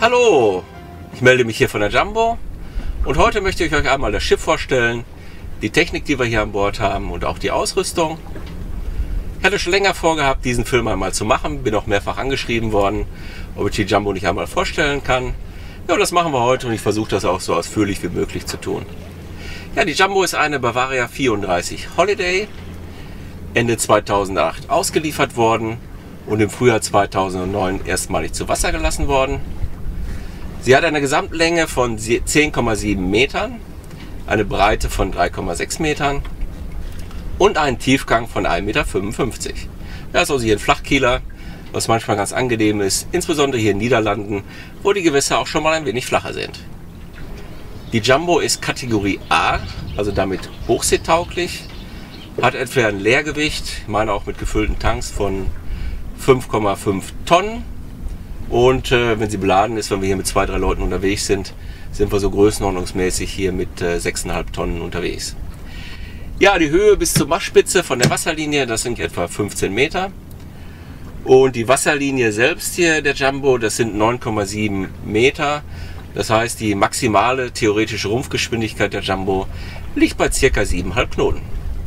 Hallo, ich melde mich hier von der Jumbo und heute möchte ich euch einmal das Schiff vorstellen, die Technik, die wir hier an Bord haben und auch die Ausrüstung. Ich hatte schon länger vorgehabt, diesen Film einmal zu machen, bin auch mehrfach angeschrieben worden, ob ich die Jumbo nicht einmal vorstellen kann. Ja, das machen wir heute und ich versuche das auch so ausführlich wie möglich zu tun. Ja, die Jumbo ist eine Bavaria 34 Holiday, Ende 2008 ausgeliefert worden und im Frühjahr 2009 erstmalig zu Wasser gelassen worden. Sie hat eine Gesamtlänge von 10,7 Metern, eine Breite von 3,6 Metern und einen Tiefgang von 1,55 Meter. Das ist also hier ein Flachkieler, was manchmal ganz angenehm ist, insbesondere hier in den Niederlanden, wo die Gewässer auch schon mal ein wenig flacher sind. Die Jumbo ist Kategorie A, also damit hochseetauglich, hat etwa ein Leergewicht, ich meine auch mit gefüllten Tanks von 5,5 Tonnen. Und wenn sie beladen ist, wenn wir hier mit 2-3 Leuten unterwegs sind, sind wir so größenordnungsmäßig hier mit 6,5 Tonnen unterwegs. Ja, die Höhe bis zur Mastspitze von der Wasserlinie, das sind etwa 15 Meter. Und die Wasserlinie selbst hier der Jumbo, das sind 9,7 Meter. Das heißt, die maximale theoretische Rumpfgeschwindigkeit der Jumbo liegt bei ca. 7,5 Knoten.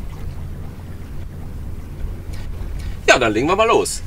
Ja, dann legen wir mal los.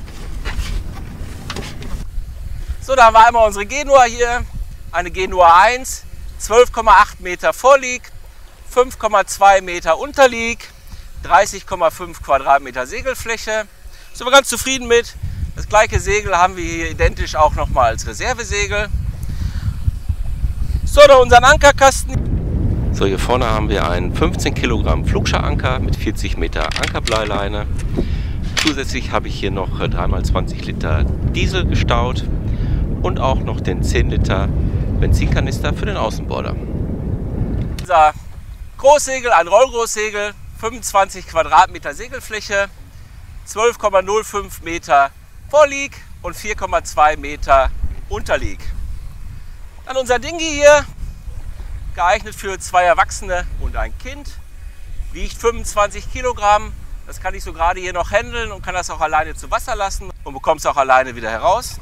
So, da haben wir einmal unsere Genua hier, eine Genua 1, 12,8 Meter Vorlieg, 5,2 Meter Unterlieg, 30,5 Quadratmeter Segelfläche. Sind wir ganz zufrieden mit. Das gleiche Segel haben wir hier identisch auch nochmal als Reservesegel. So, da unseren Ankerkasten. So, hier vorne haben wir einen 15 Kilogramm Flugscheranker mit 40 Meter Ankerbleileine. Zusätzlich habe ich hier noch 3x20 Liter Diesel gestaut. Und auch noch den 10 Liter Benzinkanister für den Außenborder. Unser Großsegel, ein Rollgroßsegel, 25 Quadratmeter Segelfläche, 12,05 Meter Vorlieg und 4,2 Meter Unterlieg. Dann unser Dinghy hier, geeignet für 2 Erwachsene und ein Kind, wiegt 25 Kilogramm. Das kann ich so gerade hier noch handeln und kann das auch alleine zu Wasser lassen und bekomme es auch alleine wieder heraus.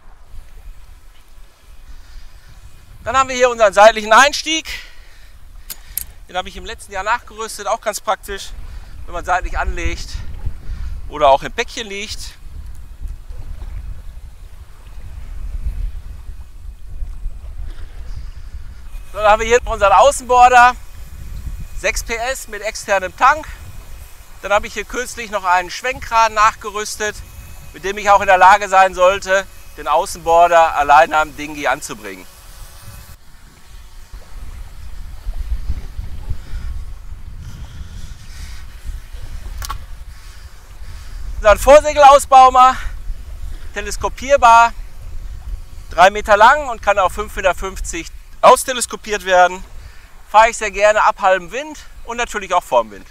Dann haben wir hier unseren seitlichen Einstieg. Den habe ich im letzten Jahr nachgerüstet, auch ganz praktisch, wenn man seitlich anlegt oder auch im Päckchen liegt. So, dann haben wir hier unseren Außenborder, 6 PS mit externem Tank. Dann habe ich hier kürzlich noch einen Schwenkkran nachgerüstet, mit dem ich auch in der Lage sein sollte, den Außenborder alleine am Dinghy anzubringen. Ein Vorsegelausbaumer, teleskopierbar, 3 Meter lang und kann auf 5,50 Meter austeleskopiert werden. Fahre ich sehr gerne ab halbem Wind und natürlich auch vorm Wind.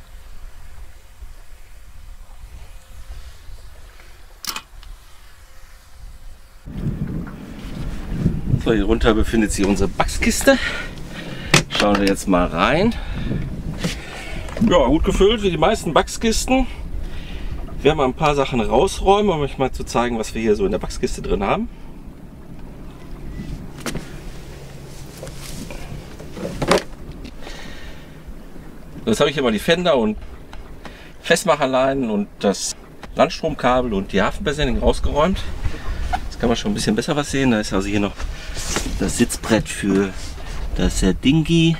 So, hier runter befindet sich unsere Backskiste. Schauen wir jetzt mal rein. Ja, gut gefüllt wie die meisten Backskisten. Wir werden mal ein paar Sachen rausräumen, um euch mal zu zeigen, was wir hier so in der Backskiste drin haben. Jetzt habe ich hier mal die Fender und Festmacherleinen und das Landstromkabel und die Hafenbesendigung rausgeräumt. Jetzt kann man schon ein bisschen besser was sehen. Da ist also hier noch das Sitzbrett für das Dinghy.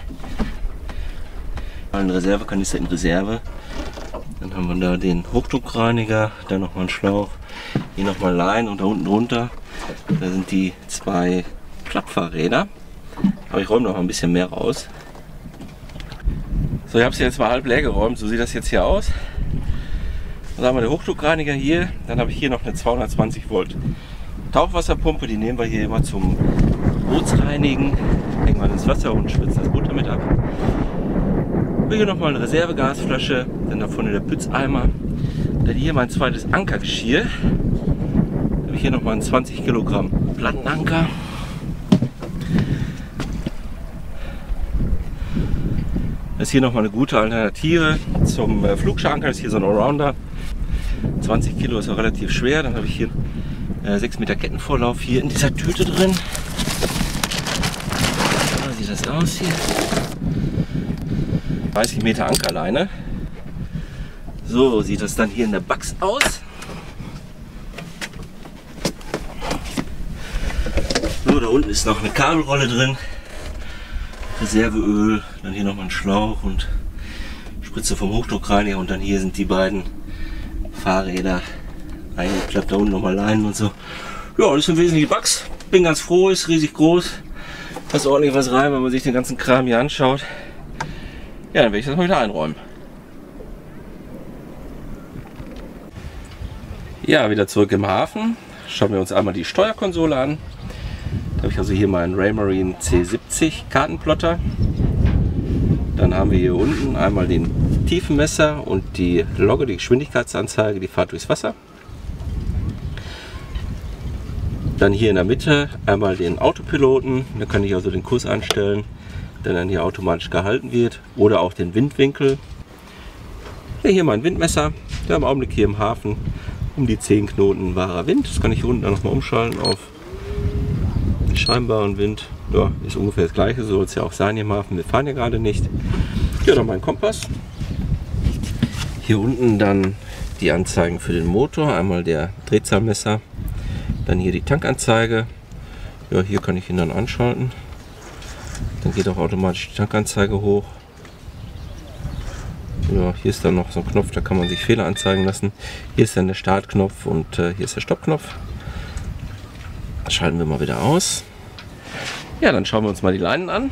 Ein Reservekanister in Reserve. Dann haben wir da den Hochdruckreiniger, da nochmal ein Schlauch, hier nochmal Leinen und da unten drunter, da sind die 2 Klappfahrräder. Aber ich räume noch ein bisschen mehr raus. So, ich habe es jetzt mal halb leer geräumt, so sieht das jetzt hier aus. Dann haben wir den Hochdruckreiniger hier, dann habe ich hier noch eine 220 Volt Tauchwasserpumpe, die nehmen wir hier immer zum Bootsreinigen. Hängen wir ins Wasser und schwitzen das Butter mit ab. Hier nochmal eine Reservegasflasche, dann da vorne der Pützeimer. Dann hier mein zweites Ankergeschirr. Dann habe ich hier nochmal einen 20 Kilogramm Plattenanker. Das ist hier nochmal eine gute Alternative zum Flugscheranker. Das ist hier so ein Allrounder. 20 Kilo ist auch relativ schwer. Dann habe ich hier 6 Meter Kettenvorlauf hier in dieser Tüte drin. So sieht das aus hier. 30 Meter Ankerleine. So sieht das dann hier in der Buchs aus. So, da unten ist noch eine Kabelrolle drin. Reserveöl, dann hier nochmal ein Schlauch und Spritze vom Hochdruckreiniger und dann hier sind die beiden Fahrräder eingeklappt, da unten nochmal Leinen und so. Ja, das sind wesentlich Buchs. Bin ganz froh, ist riesig groß. Passt ordentlich was rein, wenn man sich den ganzen Kram hier anschaut. Ja, dann werde ich das mal wieder einräumen. Ja, wieder zurück im Hafen. Schauen wir uns einmal die Steuerkonsole an. Da habe ich also hier meinen Raymarine C70 Kartenplotter. Dann haben wir hier unten einmal den Tiefenmesser und die Logge, die Geschwindigkeitsanzeige, die Fahrt durchs Wasser. Dann hier in der Mitte einmal den Autopiloten, da kann ich also den Kurs einstellen, der dann hier automatisch gehalten wird, oder auch den Windwinkel. Ja, hier mein Windmesser, der im Augenblick hier im Hafen um die 10 Knoten wahrer Wind. Das kann ich hier unten dann nochmal umschalten auf den scheinbaren Wind. Ja, ist ungefähr das gleiche, so soll es ja auch sein hier im Hafen. Wir fahren ja gerade nicht. Hier dann mein Kompass. Hier unten dann die Anzeigen für den Motor, einmal der Drehzahlmesser, dann hier die Tankanzeige. Ja, hier kann ich ihn dann anschalten. Dann geht auch automatisch die Tankanzeige hoch. Ja, hier ist dann noch so ein Knopf, da kann man sich Fehler anzeigen lassen. Hier ist dann der Startknopf und hier ist der Stoppknopf. Das schalten wir mal wieder aus. Ja, dann schauen wir uns mal die Leinen an.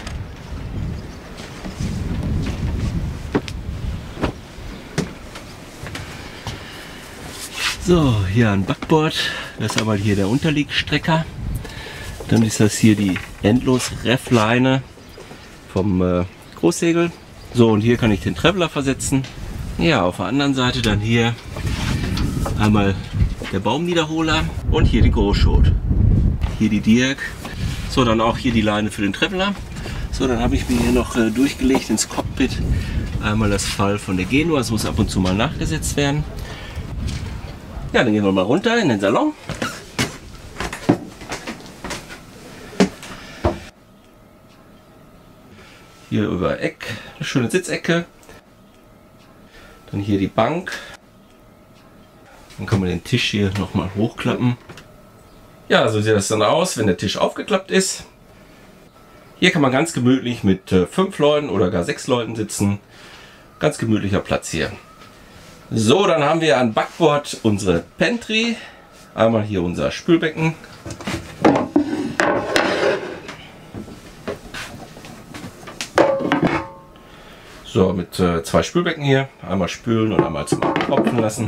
So, hier ein Backboard. Das ist aber hier der Unterliegstrecker. Dann ist das hier die Endlos-Ref-Leine vom Großsegel. So, und hier kann ich den Traveler versetzen. Ja, auf der anderen Seite dann hier einmal der Baumniederholer und hier die Großschot. Hier die Dirk. So, dann auch hier die Leine für den Traveler. So, dann habe ich mir hier noch durchgelegt ins Cockpit einmal das Fall von der Genua. Das muss ab und zu mal nachgesetzt werden. Ja, dann gehen wir mal runter in den Salon. Hier über Eck, eine schöne Sitzecke. Dann hier die Bank. Dann kann man den Tisch hier nochmal hochklappen. Ja, so sieht das dann aus, wenn der Tisch aufgeklappt ist. Hier kann man ganz gemütlich mit 5 Leuten oder gar 6 Leuten sitzen. Ganz gemütlicher Platz hier. So, dann haben wir an Backbord unsere Pantry. Einmal hier unser Spülbecken. So, mit 2 Spülbecken hier. Einmal spülen und einmal zum Abtropfen lassen.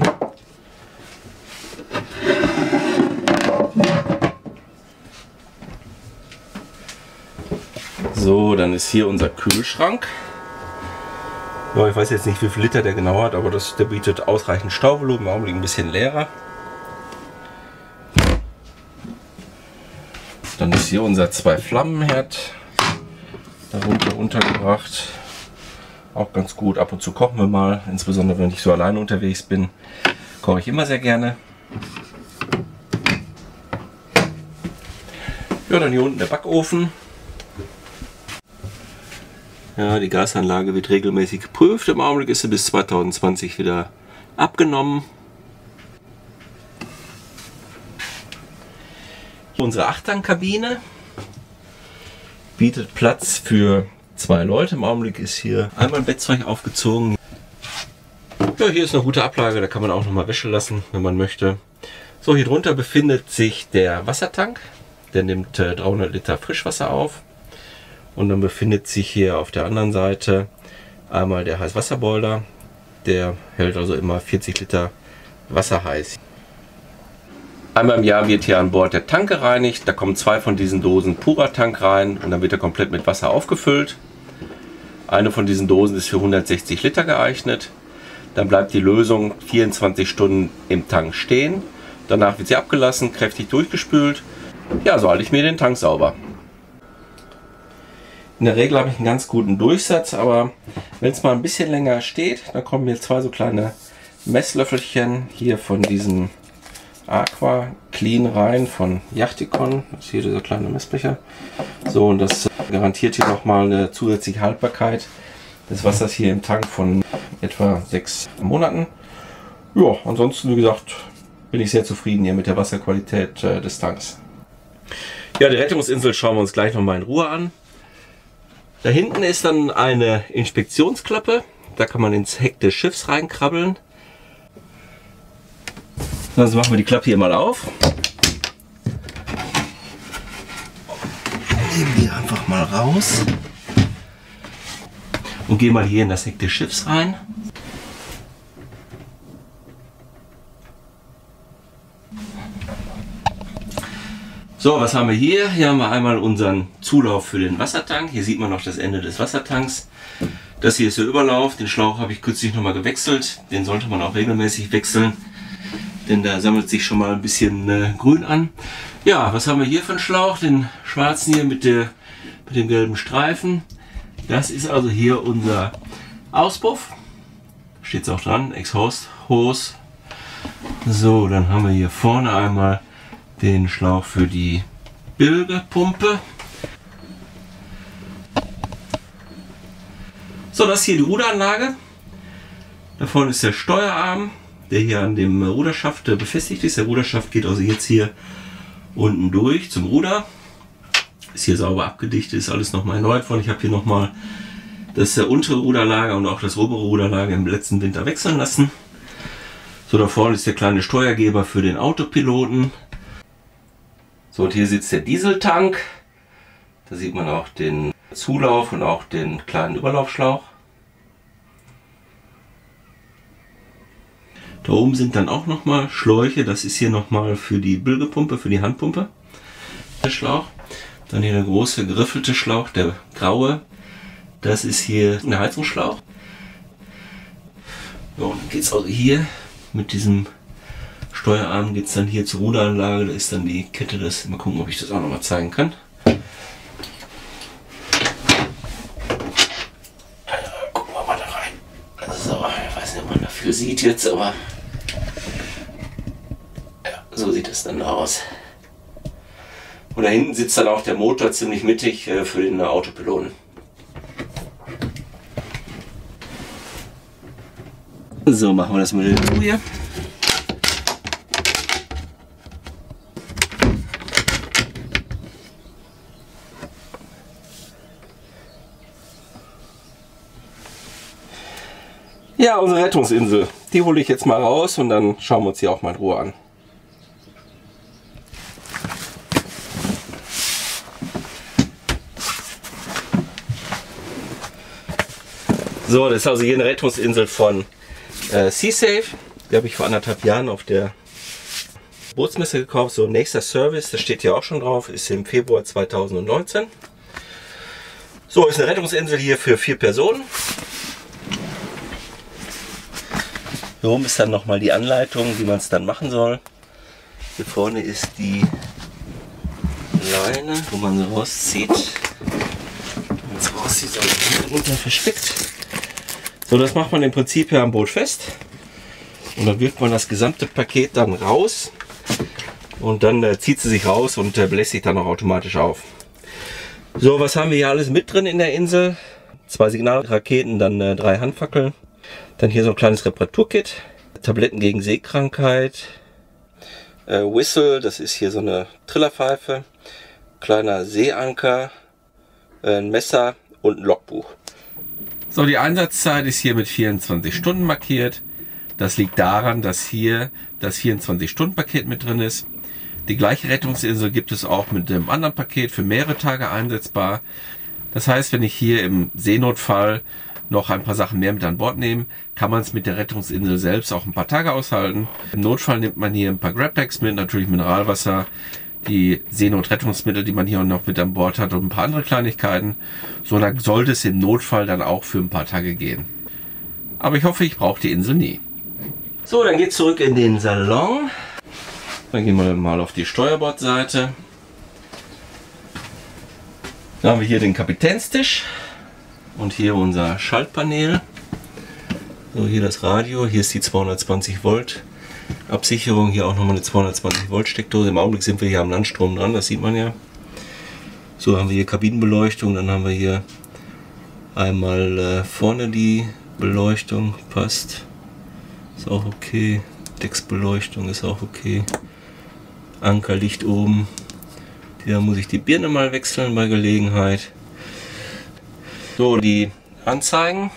So, dann ist hier unser Kühlschrank. Ja, ich weiß jetzt nicht, wie viel Liter der genau hat, aber der bietet ausreichend Stauvolumen. Im Augenblick ein bisschen leerer. Dann ist hier unser 2-Flammenherd darunter untergebracht. Auch ganz gut. Ab und zu kochen wir mal, insbesondere wenn ich so alleine unterwegs bin, koche ich immer sehr gerne. Ja, dann hier unten der Backofen. Ja, die Gasanlage wird regelmäßig geprüft. Im Augenblick ist sie bis 2020 wieder abgenommen. Unsere Achternkabine bietet Platz für 2 Leute. Im Augenblick ist hier einmal ein Bettzeug aufgezogen. Ja, hier ist eine gute Ablage, da kann man auch noch mal Wäsche lassen, wenn man möchte. So, hier drunter befindet sich der Wassertank. Der nimmt 300 Liter Frischwasser auf. Und dann befindet sich hier auf der anderen Seite einmal der Heißwasserboiler. Der hält also immer 40 Liter Wasser heiß. Einmal im Jahr wird hier an Bord der Tank gereinigt. Da kommen 2 von diesen Dosen Pura-Tank rein und dann wird er komplett mit Wasser aufgefüllt. Eine von diesen Dosen ist für 160 Liter geeignet. Dann bleibt die Lösung 24 Stunden im Tank stehen. Danach wird sie abgelassen, kräftig durchgespült. Ja, so halte ich mir den Tank sauber. In der Regel habe ich einen ganz guten Durchsatz, aber wenn es mal ein bisschen länger steht, dann kommen mir 2 so kleine Messlöffelchen hier von diesem Aqua Clean rein von Yachticon. Das ist hier dieser kleine Messbecher. So, und das garantiert hier nochmal eine zusätzliche Haltbarkeit des Wassers hier im Tank von etwa 6 Monaten. Ja, ansonsten, wie gesagt, bin ich sehr zufrieden hier mit der Wasserqualität des Tanks. Ja, die Rettungsinsel schauen wir uns gleich nochmal in Ruhe an. Da hinten ist dann eine Inspektionsklappe. Da kann man ins Heck des Schiffs reinkrabbeln. Also machen wir die Klappe hier mal auf. Nehmen die einfach mal raus. Und gehen mal hier in das Heck des Schiffs rein. So, was haben wir hier? Hier haben wir einmal unseren Zulauf für den Wassertank. Hier sieht man noch das Ende des Wassertanks. Das hier ist der Überlauf. Den Schlauch habe ich kürzlich nochmal gewechselt. Den sollte man auch regelmäßig wechseln, denn da sammelt sich schon mal ein bisschen Grün an. Ja, was haben wir hier für einen Schlauch? Den schwarzen hier mit dem gelben Streifen. Das ist also hier unser Auspuff. Steht es auch dran, Exhaust Hose. So, dann haben wir hier vorne einmal den Schlauch für die Bilgepumpe. So, das ist hier die Ruderanlage. Da vorne ist der Steuerarm, der hier an dem Ruderschaft befestigt ist. Der Ruderschaft geht also jetzt hier unten durch zum Ruder. Ist hier sauber abgedichtet, ist alles nochmal erneuert worden. Ich habe hier nochmal das untere Ruderlager und auch das obere Ruderlager im letzten Winter wechseln lassen. So, da vorne ist der kleine Steuergeber für den Autopiloten. So, und hier sitzt der Dieseltank. Da sieht man auch den Zulauf und auch den kleinen Überlaufschlauch. Da oben sind dann auch nochmal Schläuche. Das ist hier nochmal für die Bilgepumpe, für die Handpumpe, der Schlauch. Dann hier der große geriffelte Schlauch, der graue. Das ist hier ein Heizungsschlauch. So, und dann geht es also hier mit diesem Steuerarm geht es dann hier zur Ruderanlage. Da ist dann die Kette. Mal gucken, ob ich das auch nochmal zeigen kann. Gucken wir mal da rein. So, ich weiß nicht, ob man dafür sieht jetzt, aber ja, so sieht es dann aus. Und da hinten sitzt dann auch der Motor ziemlich mittig für den Autopiloten. So, machen wir das mal zu hier. Ja, unsere Rettungsinsel. Die hole ich jetzt mal raus und dann schauen wir uns die auch mal in Ruhe an. So, das ist also hier eine Rettungsinsel von Seasafe. Die habe ich vor 1,5 Jahren auf der Bootsmesse gekauft. So, nächster Service, das steht hier auch schon drauf, ist im Februar 2019. So, ist eine Rettungsinsel hier für 4 Personen. Hier oben ist dann nochmal die Anleitung, wie man es dann machen soll. Hier vorne ist die Leine, wo man so rauszieht. Wenn man es rauszieht, ist auch drunter versteckt. So, das macht man im Prinzip hier am Boot fest. Und dann wirft man das gesamte Paket dann raus. Und dann zieht sie sich raus und bläst sich dann auch automatisch auf. So, was haben wir hier alles mit drin in der Insel? 2 Signalraketen, dann 3 Handfackeln. Dann hier so ein kleines Reparaturkit. Tabletten gegen Seekrankheit. Whistle, das ist hier so eine Trillerpfeife. Kleiner Seeanker. Ein Messer und ein Logbuch. So, die Einsatzzeit ist hier mit 24 Stunden markiert. Das liegt daran, dass hier das 24-Stunden-Paket mit drin ist. Die gleiche Rettungsinsel gibt es auch mit dem anderen Paket für mehrere Tage einsetzbar. Das heißt, wenn ich hier im Seenotfall noch ein paar Sachen mehr mit an Bord nehme, kann man es mit der Rettungsinsel selbst auch ein paar Tage aushalten. Im Notfall nimmt man hier ein paar Grabpacks mit, natürlich Mineralwasser, die Seenotrettungsmittel, die man hier noch mit an Bord hat und ein paar andere Kleinigkeiten. So, dann sollte es im Notfall dann auch für ein paar Tage gehen. Aber ich hoffe, ich brauche die Insel nie. So, dann geht es zurück in den Salon. Dann gehen wir mal auf die Steuerbordseite. Da haben wir hier den Kapitänstisch und hier unser Schaltpanel. So, hier das Radio, hier ist die 220 Volt Absicherung. Hier auch nochmal eine 220 Volt Steckdose. Im Augenblick sind wir hier am Landstrom dran, das sieht man ja. So haben wir hier Kabinenbeleuchtung, dann haben wir hier einmal vorne die Beleuchtung, passt. Ist auch okay. Decksbeleuchtung ist auch okay. Ankerlicht oben. Hier muss ich die Birne mal wechseln bei Gelegenheit. So, die Anzeigen.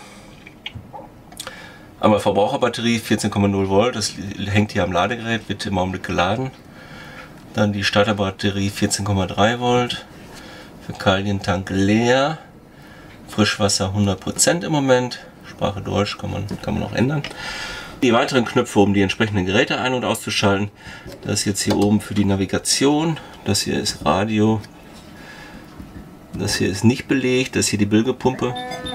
Einmal Verbraucherbatterie 14,0 Volt, das hängt hier am Ladegerät, wird im Augenblick geladen. Dann die Starterbatterie 14,3 Volt. Fäkalientank leer. Frischwasser 100% im Moment. Sprache Deutsch kann man auch ändern. Die weiteren Knöpfe, um die entsprechenden Geräte ein- und auszuschalten. Das ist jetzt hier oben für die Navigation. Das hier ist Radio. Das hier ist nicht belegt. Das ist hier die Bilgepumpe.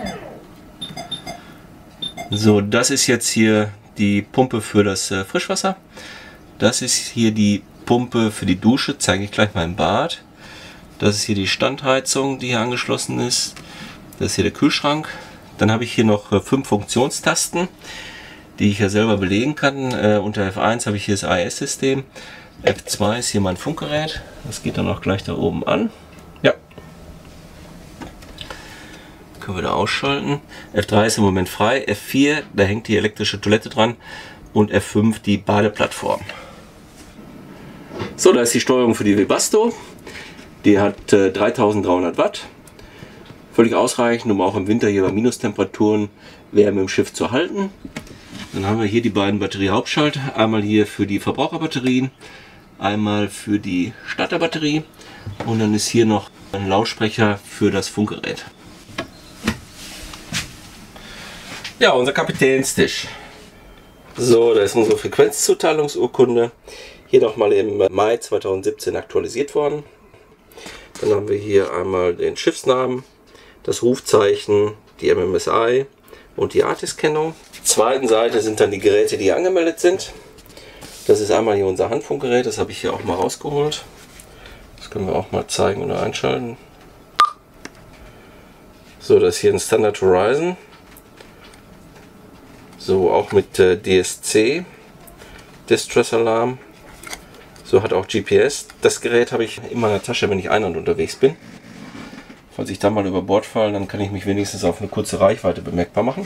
So, das ist jetzt hier die Pumpe für das Frischwasser. Das ist hier die Pumpe für die Dusche. Zeige ich gleich mal im Bad. Das ist hier die Standheizung, die hier angeschlossen ist. Das ist hier der Kühlschrank. Dann habe ich hier noch 5 Funktionstasten, die ich ja selber belegen kann. Unter F1 habe ich hier das AES-System. F2 ist hier mein Funkgerät. Das geht dann auch gleich da oben an. Ja. Können wir da ausschalten. F3 ist im Moment frei. F4, da hängt die elektrische Toilette dran. Und F5 die Badeplattform. So, da ist die Steuerung für die Webasto. Die hat 3300 Watt. Völlig ausreichend, um auch im Winter hier bei Minustemperaturen Wärme im Schiff zu halten. Dann haben wir hier die beiden Batteriehauptschalter. Einmal hier für die Verbraucherbatterien, einmal für die Starterbatterie. Und dann ist hier noch ein Lautsprecher für das Funkgerät. Ja, unser Kapitänstisch. So, da ist unsere Frequenzzuteilungsurkunde. Hier nochmal im Mai 2017 aktualisiert worden. Dann haben wir hier einmal den Schiffsnamen, das Rufzeichen, die MMSI und die ARTIS-Kennung. Zweiten Seite sind dann die Geräte, die angemeldet sind. Das ist einmal hier unser Handfunkgerät, das habe ich hier auch mal rausgeholt. Das können wir auch mal zeigen oder einschalten. So, das ist hier ein Standard Horizon. So, auch mit DSC, Distress Alarm. So, hat auch GPS. Das Gerät habe ich in meiner Tasche, wenn ich einhand unterwegs bin. Falls ich da mal über Bord falle, dann kann ich mich wenigstens auf eine kurze Reichweite bemerkbar machen.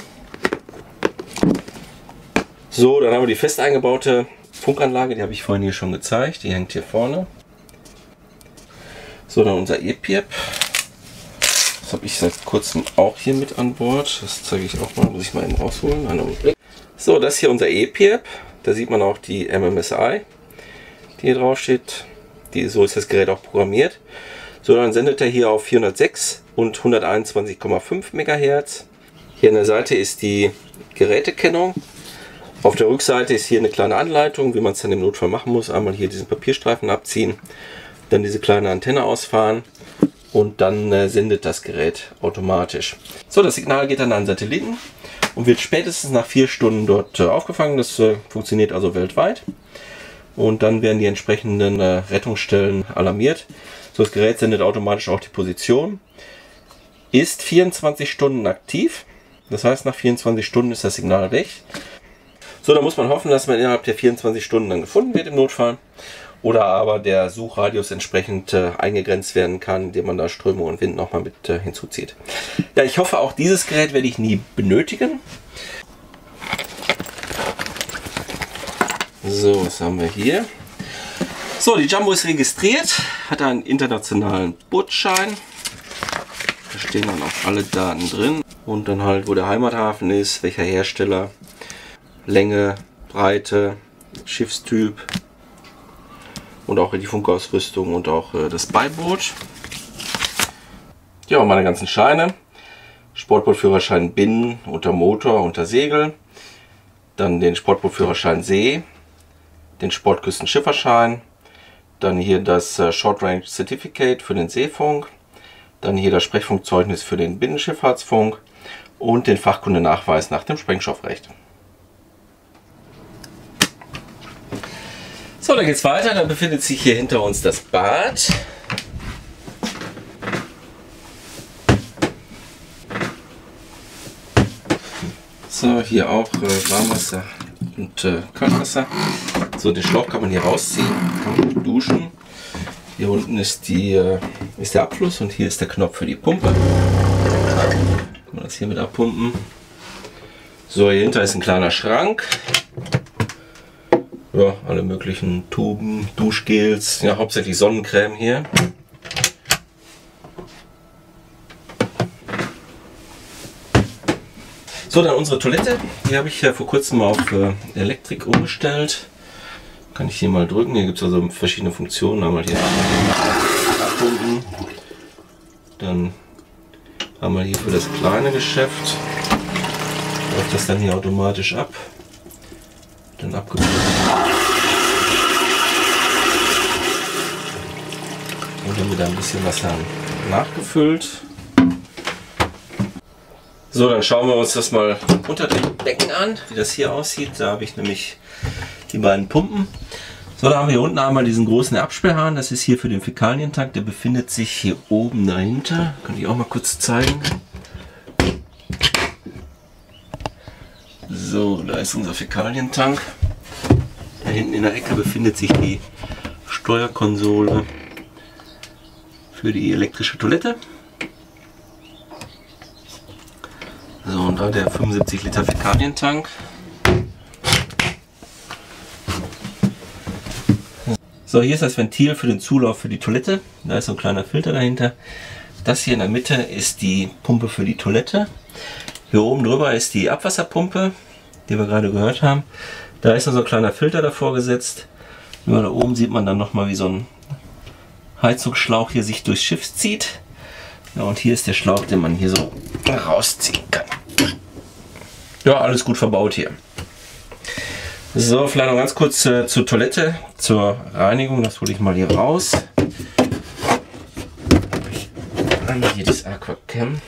So, dann haben wir die fest eingebaute Funkanlage, die habe ich vorhin hier schon gezeigt. Die hängt hier vorne. So, dann unser EPIRB. Das habe ich seit kurzem auch hier mit an Bord. Das zeige ich auch mal, muss ich mal eben rausholen. Einen Augenblick. So, das ist hier unser EPIRB. Da sieht man auch die MMSI, die hier drauf steht. So ist das Gerät auch programmiert. So, dann sendet er hier auf 406 und 121,5 MHz. Hier an der Seite ist die Gerätekennung. Auf der Rückseite ist hier eine kleine Anleitung, wie man es dann im Notfall machen muss. Einmal hier diesen Papierstreifen abziehen, dann diese kleine Antenne ausfahren und dann sendet das Gerät automatisch. So, das Signal geht dann an Satelliten und wird spätestens nach 4 Stunden dort aufgefangen. Das funktioniert also weltweit. Und dann werden die entsprechenden Rettungsstellen alarmiert. So, das Gerät sendet automatisch auch die Position. Ist 24 Stunden aktiv. Das heißt, nach 24 Stunden ist das Signal weg. So, da muss man hoffen, dass man innerhalb der 24 Stunden dann gefunden wird im Notfall. Oder aber der Suchradius entsprechend eingegrenzt werden kann, indem man da Strömung und Wind nochmal mit hinzuzieht. Ja, ich hoffe, auch dieses Gerät werde ich nie benötigen. So, was haben wir hier? So, die Jumbo ist registriert, hat einen internationalen Bootsschein. Da stehen dann auch alle Daten drin. Und dann halt, wo der Heimathafen ist, welcher Hersteller, Länge, Breite, Schiffstyp und auch die Funkausrüstung und auch das Beiboot. Ja, und meine ganzen Scheine. Sportbootführerschein Binnen, unter Motor, unter Segel. Dann den Sportbootführerschein See, den Sportküstenschifferschein. Dann hier das Short Range Certificate für den Seefunk. Dann hier das Sprechfunkzeugnis für den Binnenschifffahrtsfunk und den Fachkundenachweis nach dem Sprengstoffrecht. So, dann geht's weiter. Dann befindet sich hier hinter uns das Bad. So, hier auch Warmwasser und Kaltwasser. So, den Schlauch kann man hier rausziehen, kann man duschen. Hier unten ist der Abfluss und hier ist der Knopf für die Pumpe. Kann man das hier mit abpumpen. So, hier hinter ist ein kleiner Schrank. Ja, alle möglichen Tuben, Duschgels, ja, hauptsächlich Sonnencreme hier. So, dann unsere Toilette. Die habe ich ja vor kurzem auf Elektrik umgestellt. Kann ich hier mal drücken. Hier gibt es also verschiedene Funktionen. Einmal hier abpumpen. Dann haben wir hier für das kleine Geschäft. Läuft das dann hier automatisch ab. Dann abgepumpt. Und dann wieder ein bisschen Wasser nachgefüllt. So, dann schauen wir uns das mal unter dem Becken an, wie das hier aussieht. Da habe ich nämlich die beiden Pumpen. So, da haben wir hier unten einmal diesen großen Absperrhahn. Das ist hier für den Fäkalientank. Der befindet sich hier oben dahinter. Kann ich auch mal kurz zeigen. So, da ist unser Fäkalientank. Da hinten in der Ecke befindet sich die Steuerkonsole für die elektrische Toilette. So, und da der 75 Liter Fäkalientank. So, hier ist das Ventil für den Zulauf für die Toilette. Da ist so ein kleiner Filter dahinter. Das hier in der Mitte ist die Pumpe für die Toilette. Hier oben drüber ist die Abwasserpumpe, die wir gerade gehört haben. Da ist noch so ein kleiner Filter davor gesetzt. Ja, da oben sieht man dann nochmal, wie so ein Heizungsschlauch hier sich durchs Schiff zieht. Ja, und hier ist der Schlauch, den man hier so rausziehen kann. Ja, alles gut verbaut hier. So, vielleicht noch ganz kurz zur Toilette, zur Reinigung. Das hole ich mal hier raus. Einmal hier das Aquacam.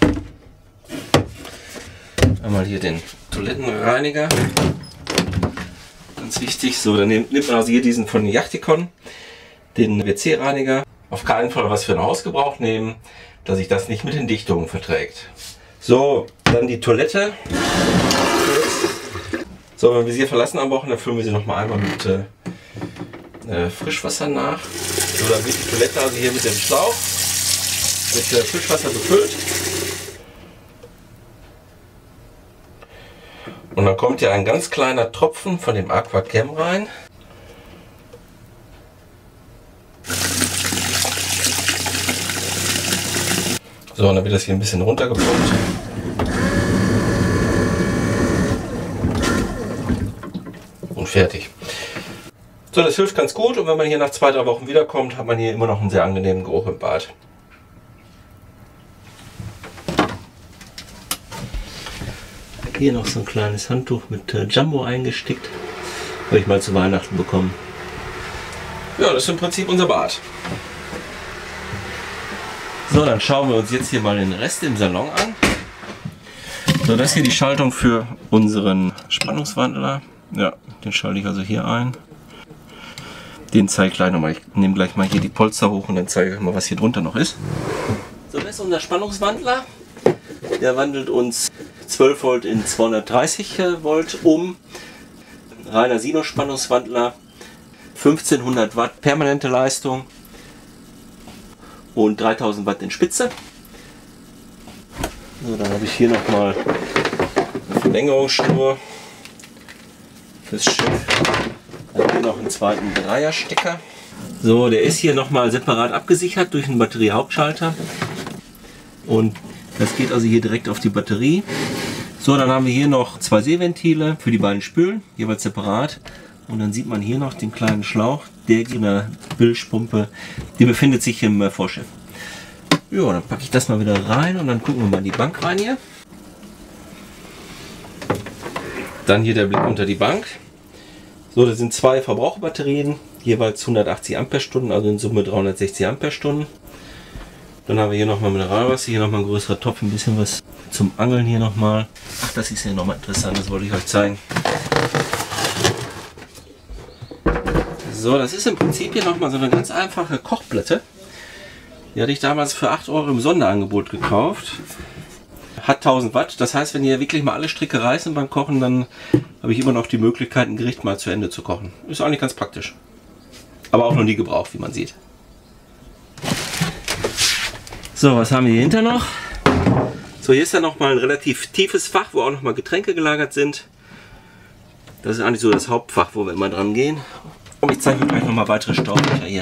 Einmal hier den Toilettenreiniger. Ganz wichtig. So, dann nimmt man also hier diesen von Yachticon, den WC-Reiniger. Auf keinen Fall was für einen Hausgebrauch nehmen, dass sich das nicht mit den Dichtungen verträgt. So, dann die Toilette. So, wenn wir sie hier verlassen am Wochenende, füllen wir sie noch mal einmal mit Frischwasser nach. So, dann wird die Toilette also hier mit dem Schlauch mit Frischwasser befüllt. Und dann kommt hier ein ganz kleiner Tropfen von dem Aquacam rein. So, und dann wird das hier ein bisschen runtergepumpt. Und fertig. So, das hilft ganz gut und wenn man hier nach 2-3 Wochen wiederkommt, hat man hier immer noch einen sehr angenehmen Geruch im Bad. Hier noch so ein kleines Handtuch mit Jumbo eingestickt. Habe ich mal zu Weihnachten bekommen. Ja, das ist im Prinzip unser Bad. So, dann schauen wir uns jetzt hier mal den Rest im Salon an. So, das ist hier die Schaltung für unseren Spannungswandler. Ja, den schalte ich also hier ein. Den zeige ich gleich nochmal. Ich nehme gleich mal hier die Polster hoch und dann zeige ich euch mal, was hier drunter noch ist. So, das ist unser Spannungswandler. Der wandelt uns 12 Volt in 230 Volt um. Reiner Sinusspannungswandler. 1500 Watt permanente Leistung. Und 3000 Watt in Spitze. So, dann habe ich hier nochmal eine Verlängerungsschnur fürs Schiff. Dann hier noch einen zweiten Dreierstecker. So, der ist hier nochmal separat abgesichert durch einen Batteriehauptschalter. Und das geht also hier direkt auf die Batterie. So, dann haben wir hier noch 2 Seeventile für die beiden Spülen, jeweils separat. Und dann sieht man hier noch den kleinen Schlauch, der in der Bilschpumpe, die befindet sich im Vorschiff. Ja, dann packe ich das mal wieder rein und dann gucken wir mal in die Bank rein hier. Dann hier der Blick unter die Bank. So, das sind 2 Verbraucherbatterien, jeweils 180 Ampere-Stunden, also in Summe 360 Ampere-Stunden. Dann haben wir hier nochmal Mineralwasser, hier nochmal ein größerer Topf, ein bisschen was zum Angeln hier nochmal. Ach, das ist ja nochmal interessant, das wollte ich euch zeigen. So, das ist im Prinzip hier nochmal so eine ganz einfache Kochplatte. Die hatte ich damals für 8 € im Sonderangebot gekauft. hat 1000 Watt. Das heißt, wenn hier wirklich mal alle Stricke reißen beim Kochen, dann habe ich immer noch die Möglichkeit, ein Gericht mal zu Ende zu kochen. Ist eigentlich ganz praktisch. Aber auch noch nie gebraucht, wie man sieht. So, was haben wir hier hinter noch? So, hier ist ja noch mal ein relativ tiefes Fach, wo auch noch mal Getränke gelagert sind. Das ist eigentlich so das Hauptfach, wo wir immer dran gehen. Und ich zeige euch gleich noch mal weitere Staublöcher hier.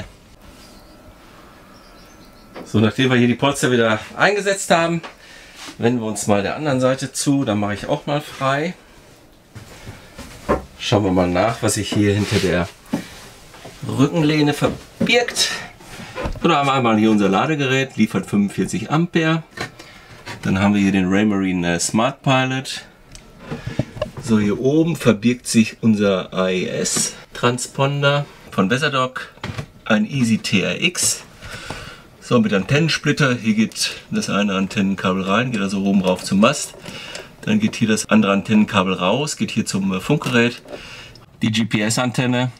So, nachdem wir hier die Polster wieder eingesetzt haben, wenden wir uns mal der anderen Seite zu. Dann mache ich auch mal frei. Schauen wir mal nach, was sich hier hinter der Rückenlehne verbirgt. So, da haben wir einmal hier unser Ladegerät, liefert 45 Ampere. Dann haben wir hier den Raymarine Smart Pilot. So, hier oben verbirgt sich unser AES-Transponder von Weatherdock, ein Easy TRX. So, mit Antennensplitter. Hier geht das eine Antennenkabel rein, geht also oben rauf zum Mast. Dann geht hier das andere Antennenkabel raus, geht hier zum Funkgerät. Die GPS-Antenne.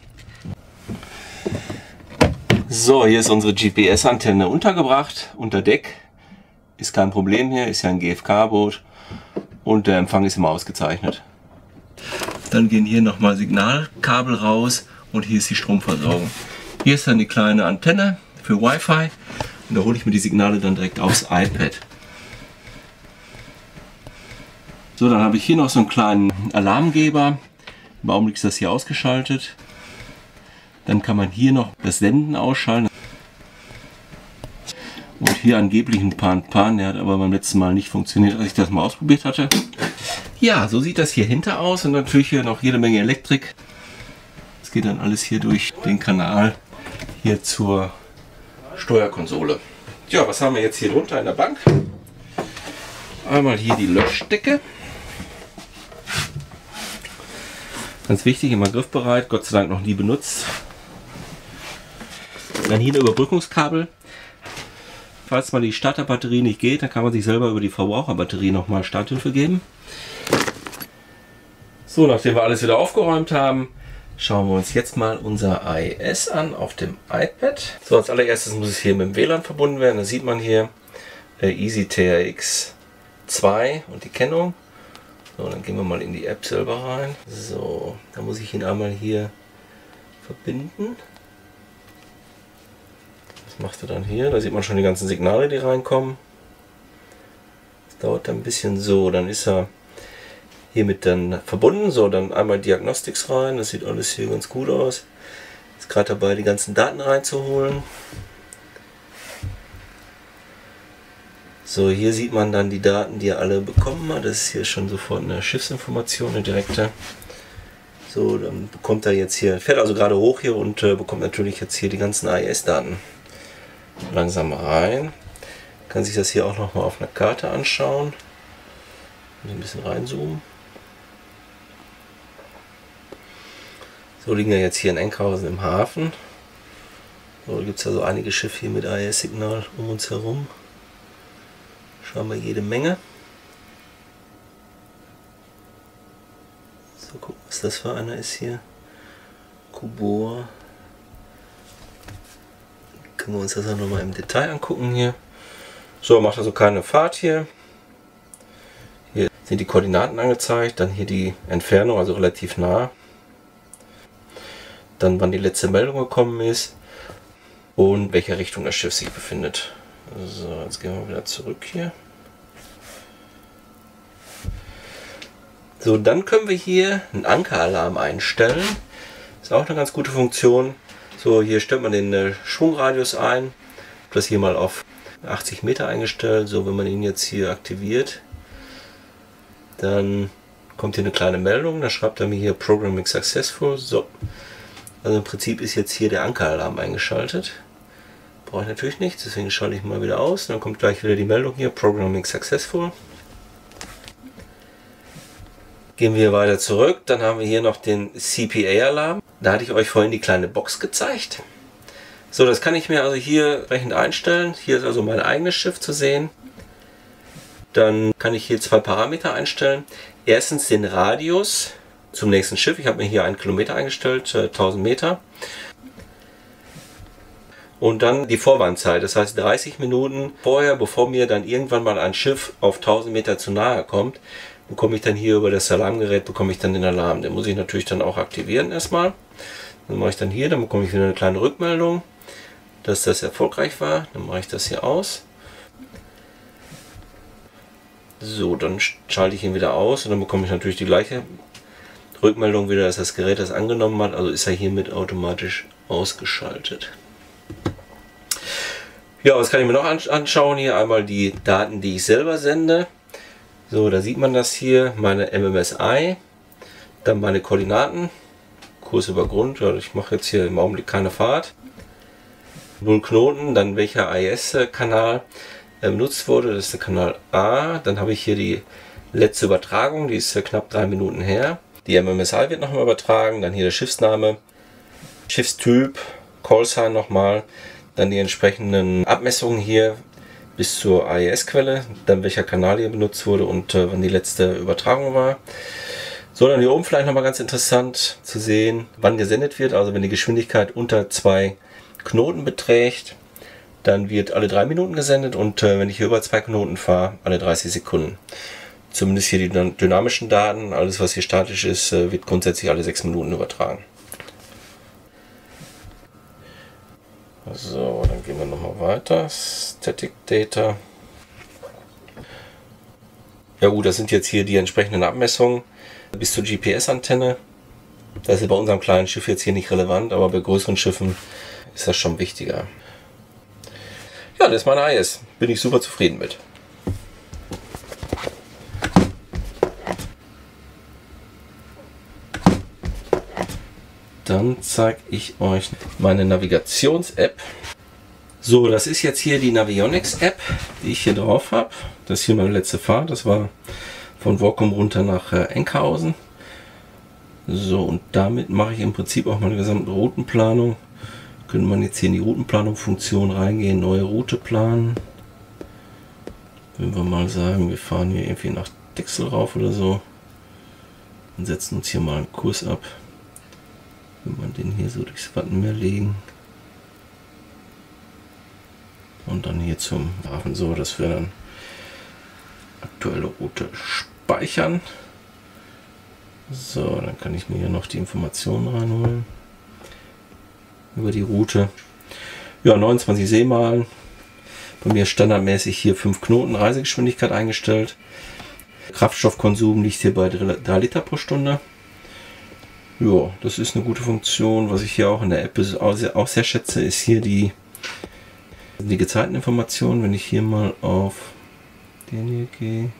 So, hier ist unsere GPS-Antenne untergebracht, unter Deck. Ist kein Problem hier, ist ja ein GFK-Boot und der Empfang ist immer ausgezeichnet. Dann gehen hier nochmal Signalkabel raus und hier ist die Stromversorgung. Hier ist dann die kleine Antenne für Wi-Fi und da hole ich mir die Signale dann direkt aufs iPad. So, dann habe ich hier noch so einen kleinen Alarmgeber. Im Augenblick ist das hier ausgeschaltet. Dann kann man hier noch das Senden ausschalten. Und hier angeblich ein Pan, der hat aber beim letzten Mal nicht funktioniert, als ich das mal ausprobiert hatte. Ja, so sieht das hier hinter aus und natürlich hier noch jede Menge Elektrik. Das geht dann alles hier durch den Kanal hier zur Steuerkonsole. Ja, was haben wir jetzt hier drunter in der Bank? Einmal hier die Löschdecke. Ganz wichtig, immer griffbereit, Gott sei Dank noch nie benutzt. Dann hier ein Überbrückungskabel. Falls mal die Starterbatterie nicht geht, dann kann man sich selber über die Verbraucherbatterie nochmal Starthilfe geben. So, nachdem wir alles wieder aufgeräumt haben, schauen wir uns jetzt mal unser AES an auf dem iPad. So, als allererstes muss es hier mit dem WLAN verbunden werden. Da sieht man hier Easy TRX 2 und die Kennung. So, dann gehen wir mal in die App selber rein. So, da muss ich ihn einmal hier verbinden. Macht er dann hier, da sieht man schon die ganzen Signale, die reinkommen. Das dauert dann ein bisschen. So, dann ist er hiermit dann verbunden. So, dann einmal Diagnostics rein, das sieht alles hier ganz gut aus. Ist gerade dabei, die ganzen Daten reinzuholen. So, hier sieht man dann die Daten, die er alle bekommen hat. Das ist hier schon sofort eine Schiffsinformation, eine direkte. So, dann bekommt er jetzt hier, fährt also gerade hoch hier und bekommt natürlich jetzt hier die ganzen AES-Daten langsam rein. Kann sich das hier auch noch mal auf einer Karte anschauen. Ein bisschen reinzoomen. So, liegen wir jetzt hier in Enkhausen im Hafen. So, da gibt es also einige Schiffe hier mit AES-Signal um uns herum. Schauen wir jede Menge. So, gucken, was das für einer ist hier. Kubor. Können wir uns das auch nochmal im Detail angucken hier. So, macht also keine Fahrt hier. Hier sind die Koordinaten angezeigt, dann hier die Entfernung, also relativ nah. Dann wann die letzte Meldung gekommen ist und welche Richtung das Schiff sich befindet. So, jetzt gehen wir wieder zurück hier. So, dann können wir hier einen Ankeralarm einstellen. Ist auch eine ganz gute Funktion. So, hier stellt man den Schwungradius ein. Das hier mal auf 80 Meter eingestellt. So, wenn man ihn jetzt hier aktiviert, dann kommt hier eine kleine Meldung. Da schreibt er mir hier Programming Successful. So, also im Prinzip ist jetzt hier der Ankeralarm eingeschaltet. Brauche ich natürlich nicht, deswegen schalte ich mal wieder aus. Dann kommt gleich wieder die Meldung hier Programming Successful. Gehen wir weiter zurück, dann haben wir hier noch den CPA-Alarm. Da hatte ich euch vorhin die kleine Box gezeigt. So, das kann ich mir also hier entsprechend einstellen. Hier ist also mein eigenes Schiff zu sehen. Dann kann ich hier zwei Parameter einstellen. Erstens den Radius zum nächsten Schiff. Ich habe mir hier 1 Kilometer eingestellt, 1000 Meter. Und dann die Vorwarnzeit, das heißt 30 Minuten vorher, bevor mir dann irgendwann mal ein Schiff auf 1000 Meter zu nahe kommt, bekomme ich dann hier über das Alarmgerät, bekomme ich dann den Alarm. Den muss ich natürlich dann auch aktivieren erstmal. Dann mache ich dann hier, dann bekomme ich wieder eine kleine Rückmeldung, dass das erfolgreich war. Dann mache ich das hier aus. So, dann schalte ich ihn wieder aus und dann bekomme ich natürlich die gleiche Rückmeldung wieder, dass das Gerät das angenommen hat. Also ist er hiermit automatisch ausgeschaltet. Ja, was kann ich mir noch anschauen? Hier einmal die Daten, die ich selber sende. So, da sieht man das hier, meine MMSI, dann meine Koordinaten, Kurs über Grund, ich mache jetzt hier im Augenblick keine Fahrt, 0 Knoten, dann welcher AES-Kanal benutzt wurde, das ist der Kanal A, dann habe ich hier die letzte Übertragung, die ist knapp 3 Minuten her, die MMSI wird nochmal übertragen, dann hier der Schiffsname, Schiffstyp, Callsign nochmal, dann die entsprechenden Abmessungen hier, bis zur AES-Quelle, dann welcher Kanal hier benutzt wurde und wann die letzte Übertragung war. So, dann hier oben vielleicht nochmal ganz interessant zu sehen, wann gesendet wird. Also wenn die Geschwindigkeit unter 2 Knoten beträgt, dann wird alle 3 Minuten gesendet und wenn ich hier über 2 Knoten fahre, alle 30 Sekunden. Zumindest hier die dynamischen Daten, alles was hier statisch ist, wird grundsätzlich alle 6 Minuten übertragen. So, dann gehen wir nochmal weiter. Static Data. Ja gut, das sind jetzt hier die entsprechenden Abmessungen bis zur GPS-Antenne. Das ist bei unserem kleinen Schiff jetzt hier nicht relevant, aber bei größeren Schiffen ist das schon wichtiger. Ja, das ist meine AES. Bin ich super zufrieden mit. Dann zeige ich euch meine Navigations-App. So, das ist jetzt hier die Navionics-App, die ich hier drauf habe. Das ist hier meine letzte Fahrt. Das war von Workum runter nach Enkhausen. So, und damit mache ich im Prinzip auch meine gesamte Routenplanung. Könnte man jetzt hier in die Routenplanung-Funktion reingehen, neue Route planen. Wenn wir mal sagen, wir fahren hier irgendwie nach Dexel rauf oder so. Und setzen uns hier mal einen Kurs ab. Wenn man den hier so durchs Wattenmeer legen. Und dann hier zum Hafen so, dass wir dann aktuelle Route speichern. So, dann kann ich mir hier noch die Informationen reinholen über die Route. Ja, 29 Seemeilen. Bei mir standardmäßig hier 5 Knoten Reisegeschwindigkeit eingestellt. Kraftstoffkonsum liegt hier bei 3 Liter pro Stunde. Ja, das ist eine gute Funktion. Was ich hier auch in der App auch sehr schätze, ist hier die Gezeiteninformation. Wenn ich hier mal auf den hier gehe.